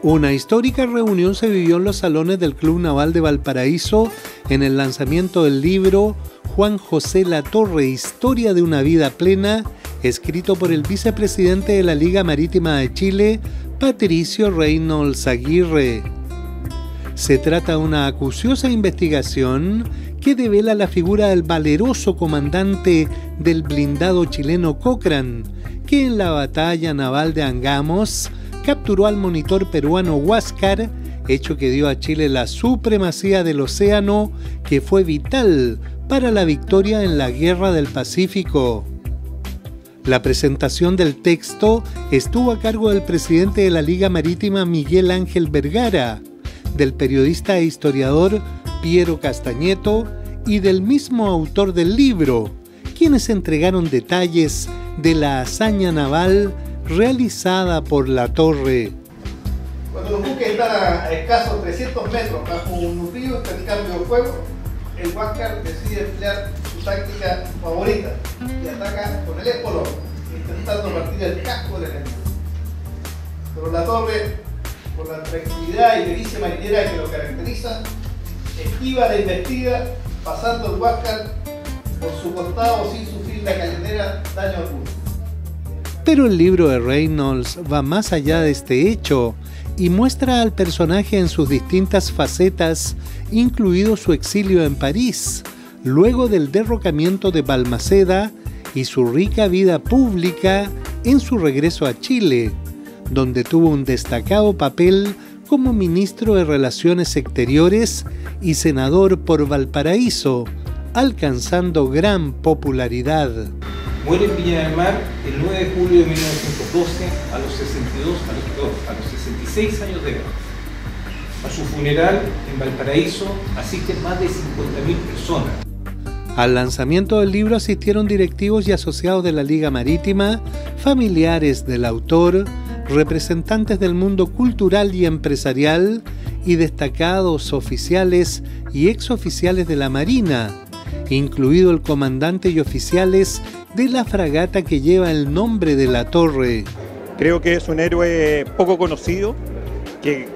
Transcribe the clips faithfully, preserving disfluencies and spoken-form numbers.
Una histórica reunión se vivió en los salones del Club Naval de Valparaíso en el lanzamiento del libro Juan José Latorre, Historia de una vida plena, escrito por el vicepresidente de la Liga Marítima de Chile, Patricio Reynolds Aguirre. Se trata de una acuciosa investigación que devela la figura del valeroso comandante del blindado chileno Cochrane, que en la batalla naval de Angamos capturó al monitor peruano Huáscar, hecho que dio a Chile la supremacía del océano que fue vital para la victoria en la Guerra del Pacífico. La presentación del texto estuvo a cargo del presidente de la Liga Marítima Miguel Ángel Vergara, del periodista e historiador Piero Castañeto y del mismo autor del libro, quienes entregaron detalles de la hazaña naval realizada por Latorre. Cuando los buques están a escasos trescientos metros bajo un río intercambio de fuego, el Huáscar decide emplear su táctica favorita y ataca con el espolón, intentando partir el casco del enemigo. Pero Latorre, por la tranquilidad y pericia marinera que lo caracteriza, esquiva la embestida, pasando el Huáscar por su costado sin sufrir la cañonera daño alguno. Pero el libro de Reynolds va más allá de este hecho y muestra al personaje en sus distintas facetas, incluido su exilio en París, luego del derrocamiento de Balmaceda, y su rica vida pública en su regreso a Chile, donde tuvo un destacado papel como ministro de Relaciones Exteriores y senador por Valparaíso, alcanzando gran popularidad. Muere en Viña del Mar el nueve de julio de mil novecientos doce a los sesenta y dos, a los, a los sesenta y seis años de edad. A su funeral en Valparaíso asisten más de cincuenta mil personas. Al lanzamiento del libro asistieron directivos y asociados de la Liga Marítima, familiares del autor, representantes del mundo cultural y empresarial y destacados oficiales y exoficiales de la Marina, incluido el comandante y oficiales de la fragata que lleva el nombre de Latorre. Creo que es un héroe poco conocido, que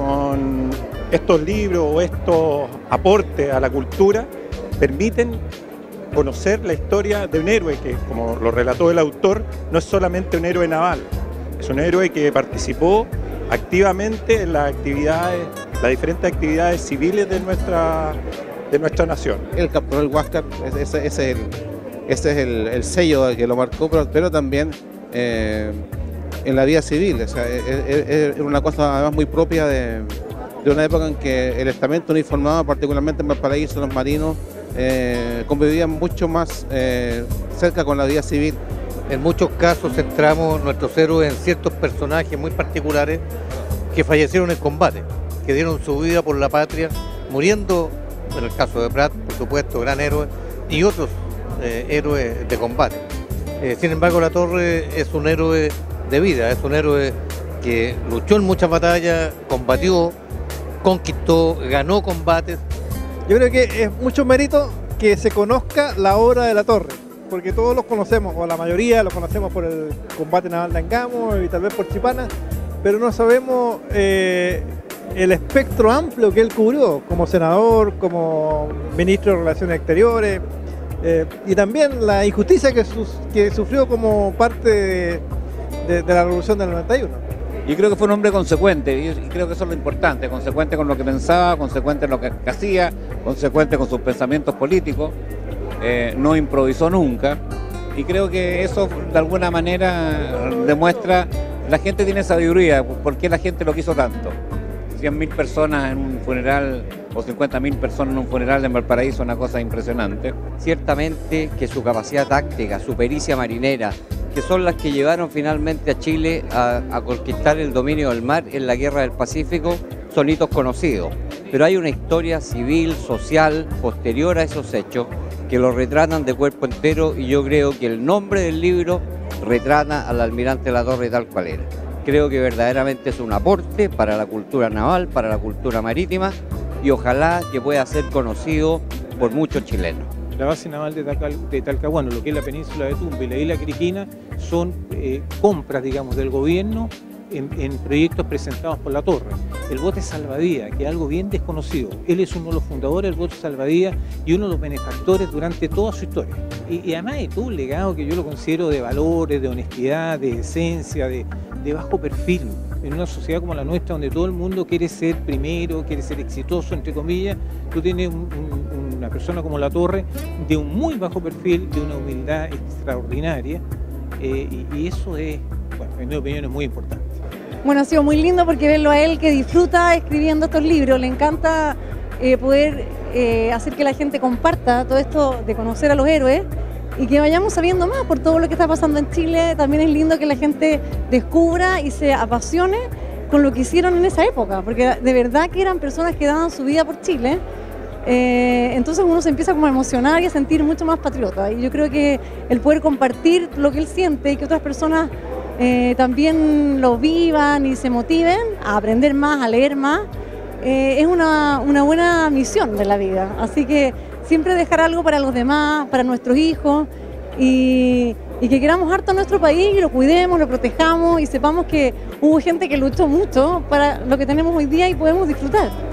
con estos libros o estos aportes a la cultura permiten conocer la historia de un héroe que, como lo relató el autor, no es solamente un héroe naval, es un héroe que participó activamente en las actividades, las diferentes actividades civiles de nuestra, de nuestra nación. Él capturó el Huáscar, ese, ese es, el, ese es el, el sello que lo marcó, pero, pero también eh, en la vida civil. O sea, es, es, es una cosa además muy propia de, de una época en que el estamento uniformado, particularmente en Valparaíso, los marinos, eh, convivían mucho más eh, cerca con la vida civil. En muchos casos centramos nuestros héroes en ciertos personajes muy particulares que fallecieron en combate, que dieron su vida por la patria, muriendo, en el caso de Prat, por supuesto, gran héroe, y otros eh, héroes de combate. Eh, sin embargo, Latorre es un héroe de vida, es un héroe que luchó en muchas batallas, combatió, conquistó, ganó combates. Yo creo que es mucho mérito que se conozca la obra de Latorre, porque todos los conocemos, o la mayoría los conocemos por el combate naval de Angamos y tal vez por Chipana, pero no sabemos eh, el espectro amplio que él cubrió como senador, como ministro de Relaciones Exteriores, eh, y también la injusticia que, sus, que sufrió como parte de, de, de la Revolución del noventa y uno. Yo creo que fue un hombre consecuente, y creo que eso es lo importante, consecuente con lo que pensaba, consecuente en lo que hacía, consecuente con sus pensamientos políticos, eh, no improvisó nunca, y creo que eso de alguna manera demuestra, la gente tiene sabiduría, ¿por qué la gente lo quiso tanto? cien mil personas en un funeral o cincuenta mil personas en un funeral en Valparaíso, una cosa impresionante. Ciertamente que su capacidad táctica, su pericia marinera, que son las que llevaron finalmente a Chile a, a conquistar el dominio del mar en la Guerra del Pacífico, son hitos conocidos. Pero hay una historia civil, social, posterior a esos hechos, que lo retratan de cuerpo entero, y yo creo que el nombre del libro retrata al almirante Latorre tal cual era. Creo que verdaderamente es un aporte para la cultura naval, para la cultura marítima, y ojalá que pueda ser conocido por muchos chilenos. La base naval de, Tacal, de Talcahuano, lo que es la península de Tumbe y la isla Quiriquina, son eh, compras, digamos, del gobierno en, en proyectos presentados por La Torre. El bote salvavidas, que es algo bien desconocido. Él es uno de los fundadores del bote salvavidas y uno de los benefactores durante toda su historia. Y, y además de todo un legado que yo lo considero de valores, de honestidad, de esencia, de, de bajo perfil. En una sociedad como la nuestra, donde todo el mundo quiere ser primero, quiere ser exitoso, entre comillas, tú tienes un, un, una persona como La Torre de un muy bajo perfil, de una humildad extraordinaria, eh, y, y eso es, bueno, en mi opinión, es muy importante. Bueno, ha sido muy lindo porque verlo a él que disfruta escribiendo estos libros, le encanta eh, poder eh, hacer que la gente comparta todo esto de conocer a los héroes y que vayamos sabiendo más por todo lo que está pasando en Chile. También es lindo que la gente descubra y se apasione con lo que hicieron en esa época, porque de verdad que eran personas que daban su vida por Chile. Eh, entonces uno se empieza como a emocionar y a sentir mucho más patriota, y yo creo que el poder compartir lo que él siente y que otras personas eh, también lo vivan y se motiven a aprender más, a leer más, eh, es una, una buena misión de la vida. Así que siempre dejar algo para los demás, para nuestros hijos, y, y que queramos harto a nuestro país y lo cuidemos, lo protejamos y sepamos que hubo gente que luchó mucho para lo que tenemos hoy día y podemos disfrutar.